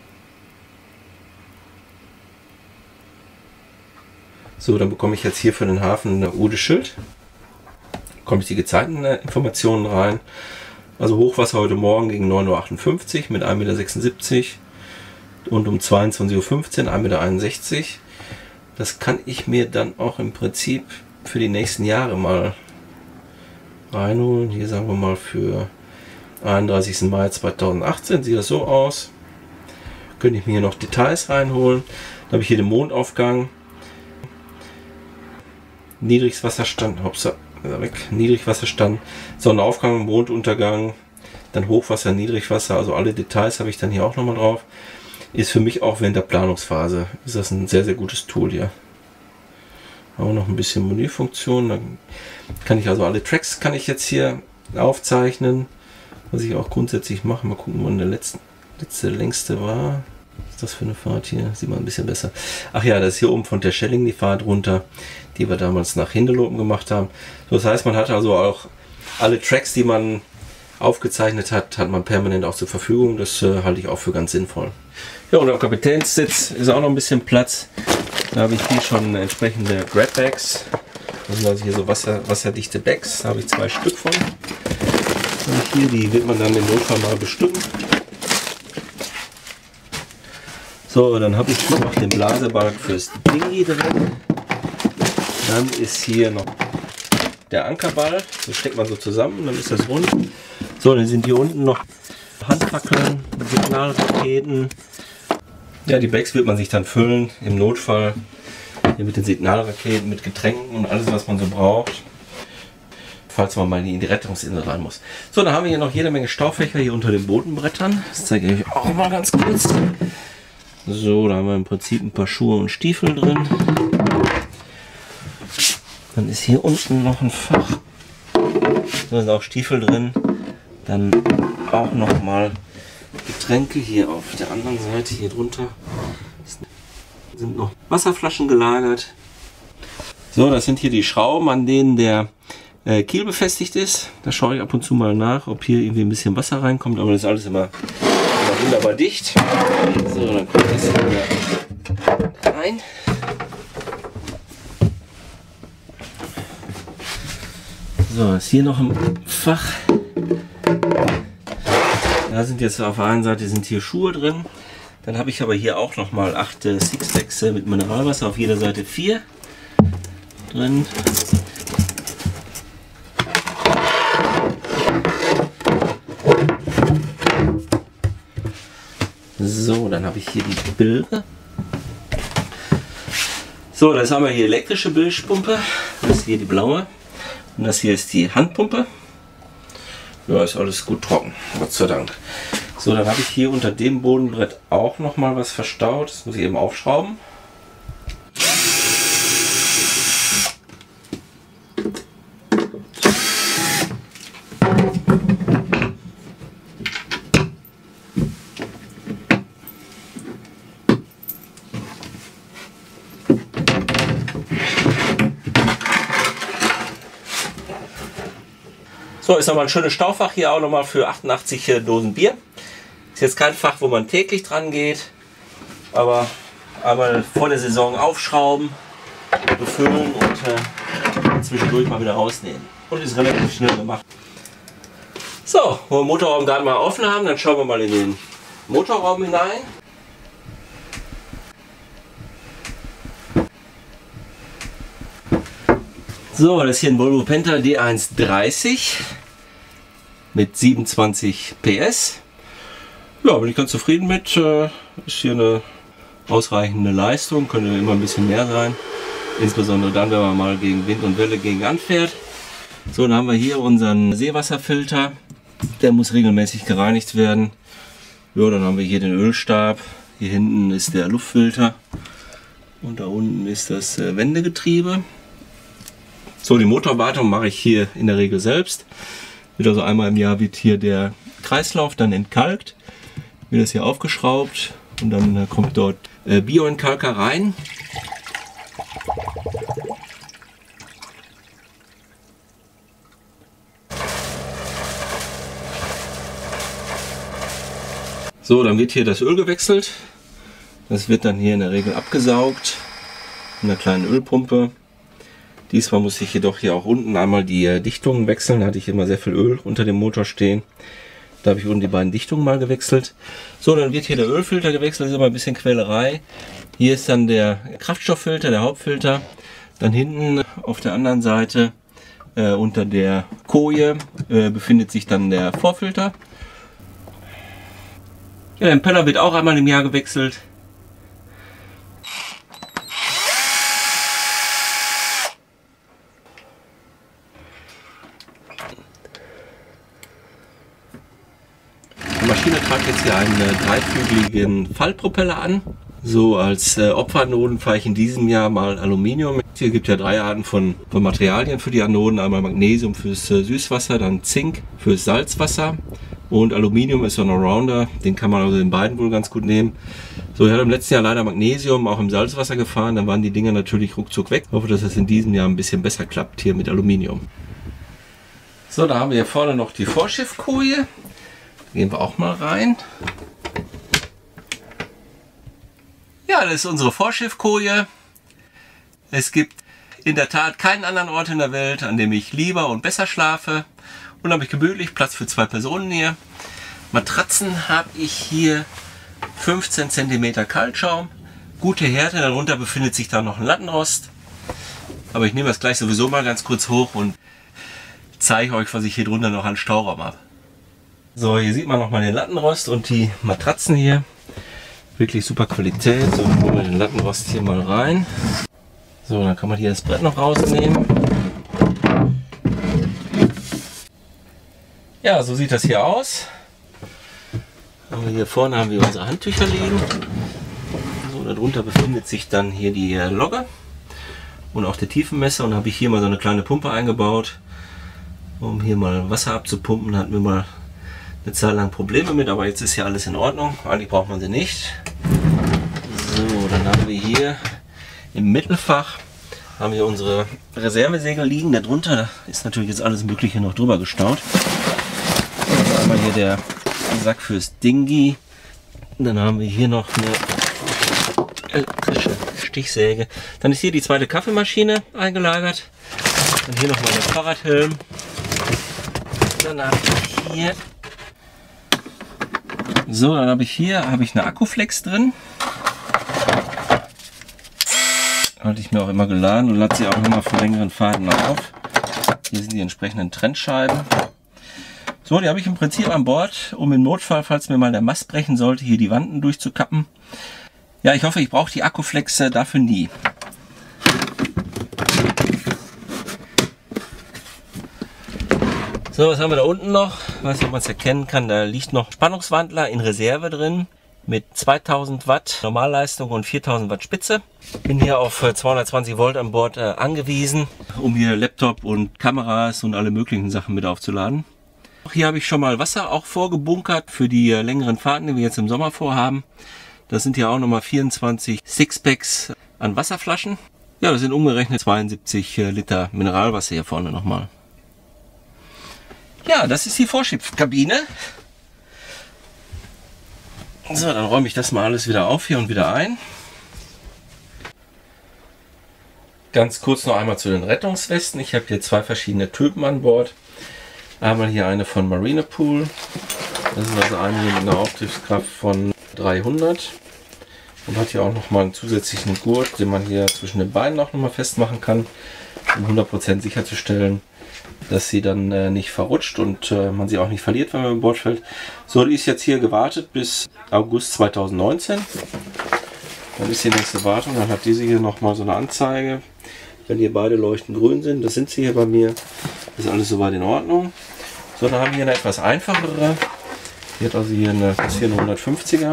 So, dann bekomme ich jetzt hier für den Hafen eine Ude Schild. Bekomme ich die Gezeiteninformationen rein. Also Hochwasser heute Morgen gegen 9:58 Uhr mit 1,76 Meter und um 22:15 Uhr 1,61 Meter. Das kann ich mir dann auch im Prinzip für die nächsten Jahre mal reinholen. Hier sagen wir mal für 31. Mai 2018 sieht das so aus. Könnte ich mir hier noch Details reinholen. Dann habe ich hier den Mondaufgang. Niedrigwasserstand, Niedrigwasserstand, Sonnenaufgang, Monduntergang, dann Hochwasser, Niedrigwasser, also alle Details habe ich dann hier auch nochmal drauf. Ist für mich auch während der Planungsphase ist das ein sehr, sehr gutes Tool hier. Auch noch ein bisschen Menüfunktion. Dann kann ich also alle Tracks kann ich jetzt hier aufzeichnen. Was ich auch grundsätzlich mache. Mal gucken, wann der letzte längste war. Was ist das für eine Fahrt hier? Sieht man ein bisschen besser. Ach ja, das ist hier oben von der Schelling die Fahrt runter, die wir damals nach Hindelopen gemacht haben. Das heißt, man hat also auch alle Tracks, die man aufgezeichnet hat, hat man permanent auch zur Verfügung. Das halte ich auch für ganz sinnvoll. Ja, und am Kapitänssitz ist auch noch ein bisschen Platz. Da habe ich hier schon entsprechende Grabbags. Das sind also hier so wasserdichte Bags. Da habe ich 2 Stück von. Und hier, die wird man dann im Notfall mal bestücken. So, dann habe ich noch den Blasebalg fürs Dinghy drin. Dann ist hier noch der Ankerball. Das steckt man so zusammen, dann ist das rund. So, dann sind hier unten noch Handfackeln, Signalraketen. Ja, die Bags wird man sich dann füllen im Notfall. Hier mit den Signalraketen, mit Getränken und alles, was man so braucht. falls man mal in die Rettungsinsel rein muss. So, dann haben wir hier noch jede Menge Staufächer hier unter den Bodenbrettern. Das zeige ich euch auch mal ganz kurz. So, da haben wir im Prinzip ein paar Schuhe und Stiefel drin. Dann ist hier unten noch ein Fach. Da sind auch Stiefel drin. Dann auch noch mal Getränke hier auf der anderen Seite. Hier drunter sind noch Wasserflaschen gelagert. So, das sind hier die Schrauben, an denen der Kiel befestigt ist. Da schaue ich ab und zu mal nach, ob hier irgendwie ein bisschen Wasser reinkommt. Aber das ist alles immer wunderbar dicht. So, dann kommt das hier rein. So, ist hier noch ein Fach. Da sind jetzt auf der einen Seite sind hier Schuhe drin. Dann habe ich aber hier auch noch mal 8 Sixpacks mit Mineralwasser, auf jeder Seite 4 drin. So, dann habe ich hier die Bilge. So, das haben wir hier elektrische Bilgpumpe. Das ist hier die blaue. Und das hier ist die Handpumpe. Ja, ist alles gut trocken, Gott sei Dank. So, dann habe ich hier unter dem Bodenbrett auch noch mal was verstaut. Das muss ich eben aufschrauben. So, ist nochmal ein schönes Staufach hier auch nochmal für 88 Dosen Bier. Ist jetzt kein Fach, wo man täglich dran geht, aber einmal vor der Saison aufschrauben, befüllen und zwischendurch mal wieder rausnehmen. Und ist relativ schnell gemacht. So, wo wir den Motorraum gerade mal offen haben, dann schauen wir mal in den Motorraum hinein. So, das ist hier ein Volvo Penta D130 mit 27 PS. Ja, bin ich ganz zufrieden mit. Ist hier eine ausreichende Leistung, könnte immer ein bisschen mehr sein. Insbesondere dann, wenn man mal gegen Wind und Welle gegen anfährt. So, dann haben wir hier unseren Seewasserfilter. Der muss regelmäßig gereinigt werden. Ja, dann haben wir hier den Ölstab. Hier hinten ist der Luftfilter. Und da unten ist das Wendegetriebe. So, die Motorwartung mache ich hier in der Regel selbst. Wird also einmal im Jahr wird hier der Kreislauf dann entkalkt, wird das hier aufgeschraubt und dann kommt dort Bioentkalker rein. So, dann wird hier das Öl gewechselt. Das wird dann hier in der Regel abgesaugt in einer kleinen Ölpumpe. Diesmal muss ich jedoch hier auch unten einmal die Dichtungen wechseln. Da hatte ich immer sehr viel Öl unter dem Motor stehen. Da habe ich unten die beiden Dichtungen mal gewechselt. So, dann wird hier der Ölfilter gewechselt. Das ist immer ein bisschen Quälerei. Hier ist dann der Kraftstofffilter, der Hauptfilter. Dann hinten auf der anderen Seite unter der Koje befindet sich dann der Vorfilter. Ja, der Impeller wird auch einmal im Jahr gewechselt. Die Maschine treibt jetzt hier einen dreiflügeligen Fallpropeller an. So als Opferanoden fahre ich in diesem Jahr mal Aluminium. Hier gibt es ja 3 Arten von Materialien für die Anoden. Einmal Magnesium fürs Süßwasser, dann Zink fürs Salzwasser. Und Aluminium ist so ein Allrounder, den kann man also in beiden wohl ganz gut nehmen. So, ich hatte im letzten Jahr leider Magnesium auch im Salzwasser gefahren, dann waren die Dinger natürlich ruckzuck weg. Ich hoffe, dass es in diesem Jahr ein bisschen besser klappt hier mit Aluminium. So, da haben wir hier vorne noch die Vorschiffkoje. Gehen wir auch mal rein. Ja, das ist unsere Vorschiffkoje. Es gibt in der Tat keinen anderen Ort in der Welt, an dem ich lieber und besser schlafe. Und habe ich gemütlich, Platz für 2 Personen hier. Matratzen habe ich hier 15 cm Kaltschaum. Gute Härte, darunter befindet sich da noch ein Lattenrost. Aber ich nehme das gleich sowieso mal ganz kurz hoch und zeige euch, was ich hier drunter noch an Stauraum habe. So, hier sieht man noch mal den Lattenrost und die Matratzen hier. Wirklich super Qualität. So, dann holen wir den Lattenrost hier mal rein. So, dann kann man hier das Brett noch rausnehmen. Ja, so sieht das hier aus. Hier vorne haben wir unsere Handtücher liegen. So, darunter befindet sich dann hier die Logge und auch der Tiefenmesser. Und habe ich hier mal so eine kleine Pumpe eingebaut, um hier mal Wasser abzupumpen. Da hatten wir mal eine Zeit lang Probleme mit, aber jetzt ist ja alles in Ordnung. Eigentlich braucht man sie nicht. So, dann haben wir hier im Mittelfach haben wir unsere Reservesegel liegen. Darunter ist natürlich jetzt alles Mögliche noch drüber gestaut. Dann haben wir hier der Sack fürs Dingi. Dann haben wir hier noch eine elektrische Stichsäge. Dann ist hier die zweite Kaffeemaschine eingelagert. Dann hier noch mal der Fahrradhelm. Dann habe ich hier eine Akkuflex drin. Hatte ich mir auch immer geladen und lade sie auch immer für längeren Fahrten auf. Hier sind die entsprechenden Trennscheiben. So, die habe ich im Prinzip an Bord, um im Notfall, falls mir mal der Mast brechen sollte, hier die Wanten durchzukappen. Ja, ich hoffe, ich brauche die Akkuflex dafür nie. So, was haben wir da unten noch? Ich weiß nicht, ob man es erkennen kann, da liegt noch Spannungswandler in Reserve drin mit 2000 Watt Normalleistung und 4000 Watt Spitze. Bin hier auf 220 Volt an Bord angewiesen, um hier Laptop und Kameras und alle möglichen Sachen mit aufzuladen. Hier habe ich schon mal Wasser auch vorgebunkert für die längeren Fahrten, die wir jetzt im Sommer vorhaben. Das sind ja auch nochmal 24 Sixpacks an Wasserflaschen. Ja, das sind umgerechnet 72 Liter Mineralwasser hier vorne nochmal. Ja, das ist die Vorschiffskabine. So, dann räume ich das mal alles wieder auf hier und wieder ein. Ganz kurz noch einmal zu den Rettungswesten. Ich habe hier zwei verschiedene Typen an Bord. Einmal hier eine von Marinepool. Das ist also eine hier mit einer Auftriebskraft von 300. Und hat hier auch nochmal einen zusätzlichen Gurt, den man hier zwischen den Beinen auch nochmal festmachen kann, um 100% sicherzustellen, dass sie dann nicht verrutscht und man sie auch nicht verliert, wenn man über Bord fällt. So, die ist jetzt hier gewartet bis August 2019. Dann ist die nächste Wartung. Dann hat diese hier nochmal so eine Anzeige. Wenn hier beide leuchten grün sind, das sind sie hier bei mir, ist alles soweit in Ordnung. So, dann haben wir hier eine etwas einfachere. Die hat also hier eine 150er.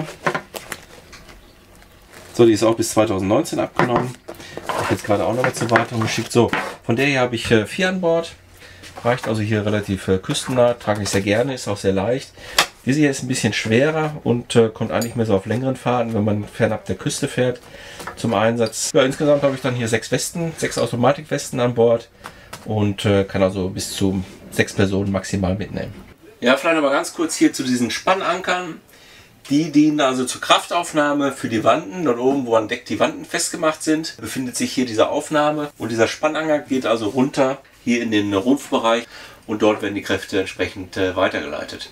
So, die ist auch bis 2019 abgenommen. Ich habe jetzt gerade auch noch mal zur Wartung geschickt. So, von der hier habe ich 4 an Bord. Reicht also hier relativ küstennah, trage ich sehr gerne, ist auch sehr leicht. Diese hier ist ein bisschen schwerer und kommt eigentlich mehr so auf längeren Fahrten, wenn man fernab der Küste fährt, zum Einsatz. Ja, insgesamt habe ich dann hier 6 Westen, 6 Automatikwesten an Bord und kann also bis zu 6 Personen maximal mitnehmen. Ja, vielleicht noch mal ganz kurz hier zu diesen Spannankern. Die dienen also zur Kraftaufnahme für die Wanten. Dort oben, wo an Deck die Wanten festgemacht sind, befindet sich hier diese Aufnahme und dieser Spannanker geht also runter hier in den Rumpfbereich und dort werden die Kräfte entsprechend weitergeleitet.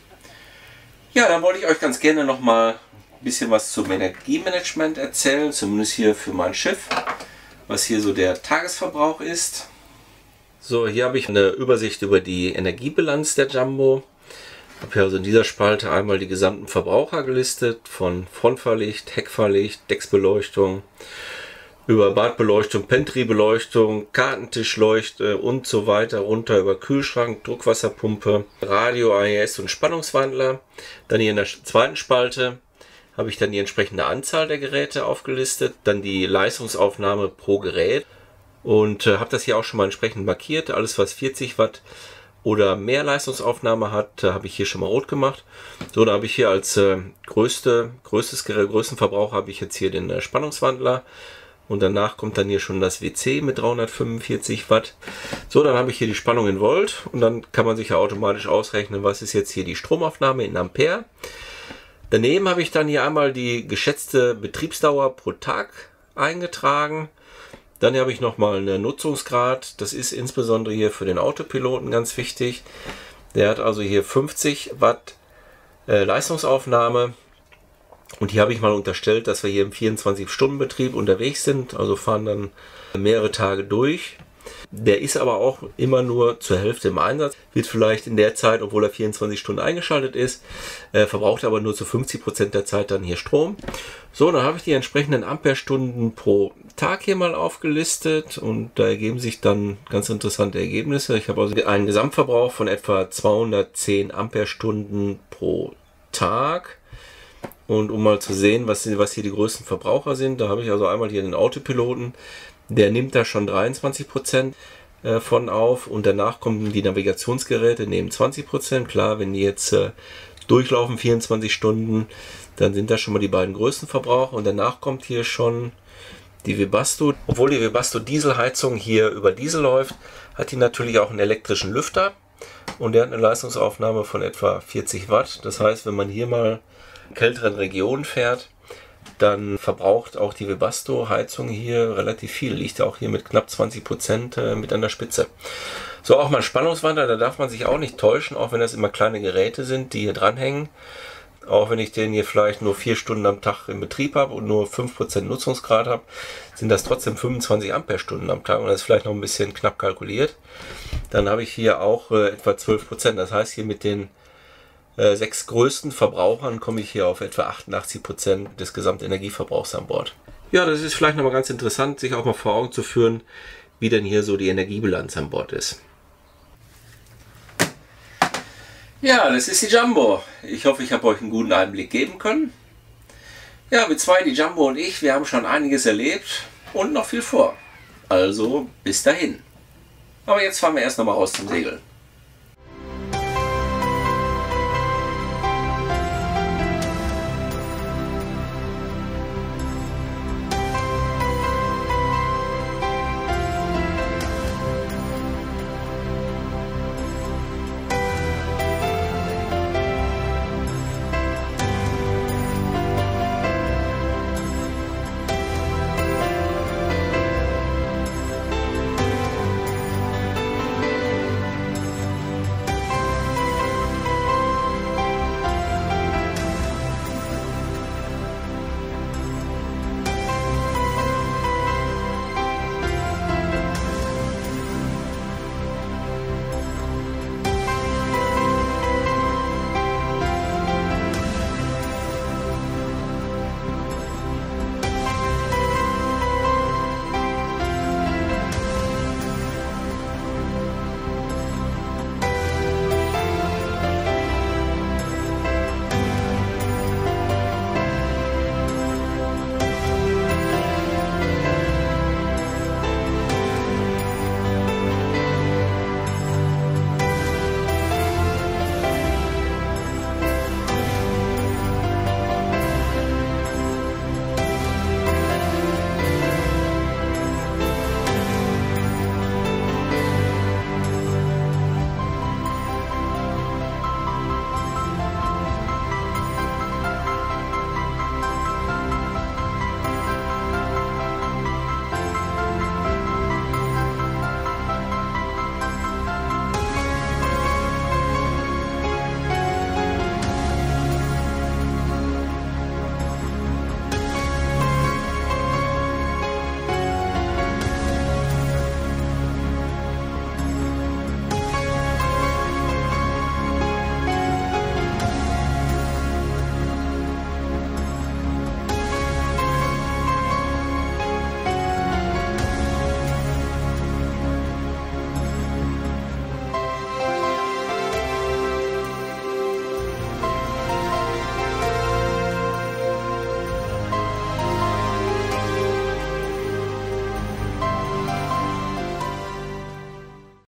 Ja, dann wollte ich euch ganz gerne noch mal ein bisschen was zum Energiemanagement erzählen, zumindest hier für mein Schiff, was hier so der Tagesverbrauch ist. So, hier habe ich eine Übersicht über die Energiebilanz der Jumbo. Ich habe hier also in dieser Spalte einmal die gesamten Verbraucher gelistet, von Frontfahrlicht, Heckfahrlicht, Decksbeleuchtung, über Badbeleuchtung, Pentrybeleuchtung, Kartentischleuchte und so weiter, runter über Kühlschrank, Druckwasserpumpe, Radio, AES und Spannungswandler. Dann hier in der zweiten Spalte habe ich dann die entsprechende Anzahl der Geräte aufgelistet, dann die Leistungsaufnahme pro Gerät und habe das hier auch schon mal entsprechend markiert. Alles was 40 Watt oder mehr Leistungsaufnahme hat, habe ich hier schon mal rot gemacht. So, da habe ich hier als größten Verbraucher habe ich jetzt hier den Spannungswandler. Und danach kommt dann hier schon das WC mit 345 Watt. So, dann habe ich hier die Spannung in Volt und dann kann man sich ja automatisch ausrechnen, was ist jetzt hier die Stromaufnahme in Ampere. Daneben habe ich dann hier einmal die geschätzte Betriebsdauer pro Tag eingetragen. Dann habe ich nochmal einen Nutzungsgrad. Das ist insbesondere hier für den Autopiloten ganz wichtig. Der hat also hier 50 Watt Leistungsaufnahme. Und hier habe ich mal unterstellt, dass wir hier im 24-Stunden-Betrieb unterwegs sind, also fahren dann mehrere Tage durch. Der ist aber auch immer nur zur Hälfte im Einsatz, wird vielleicht in der Zeit, obwohl er 24 Stunden eingeschaltet ist, verbraucht aber nur zu 50% der Zeit dann hier Strom. So, dann habe ich die entsprechenden Amperestunden pro Tag hier mal aufgelistet und da ergeben sich dann ganz interessante Ergebnisse. Ich habe also einen Gesamtverbrauch von etwa 210 Amperestunden pro Tag. Und um mal zu sehen, was hier die größten Verbraucher sind, da habe ich also einmal hier den Autopiloten, der nimmt da schon 23% von auf und danach kommen die Navigationsgeräte, nehmen 20%. Klar, wenn die jetzt durchlaufen 24 Stunden, dann sind das schon mal die beiden größten Verbraucher und danach kommt hier schon die Webasto. Obwohl die Webasto Dieselheizung hier über Diesel läuft, hat die natürlich auch einen elektrischen Lüfter und der hat eine Leistungsaufnahme von etwa 40 Watt. Das heißt, wenn man hier mal in kälteren Regionen fährt, dann verbraucht auch die Webasto-Heizung hier relativ viel. Liegt ja auch hier mit knapp 20% mit an der Spitze. So, auch mal Spannungswandler, da darf man sich auch nicht täuschen, auch wenn das immer kleine Geräte sind, die hier dranhängen. Auch wenn ich den hier vielleicht nur 4 Stunden am Tag in Betrieb habe und nur 5% Nutzungsgrad habe, sind das trotzdem 25 Amperestunden am Tag und das ist vielleicht noch ein bisschen knapp kalkuliert. Dann habe ich hier auch etwa 12%. Das heißt, hier mit den 6 größten Verbrauchern komme ich hier auf etwa 88% des Gesamtenergieverbrauchs an Bord. Ja, das ist vielleicht nochmal ganz interessant, sich auch mal vor Augen zu führen, wie denn hier so die Energiebilanz an Bord ist. Ja, das ist die Jumbo. Ich hoffe, ich habe euch einen guten Einblick geben können. Ja, wir zwei, die Jumbo und ich, wir haben schon einiges erlebt und noch viel vor. Also bis dahin. Aber jetzt fahren wir erst nochmal raus zum Segeln.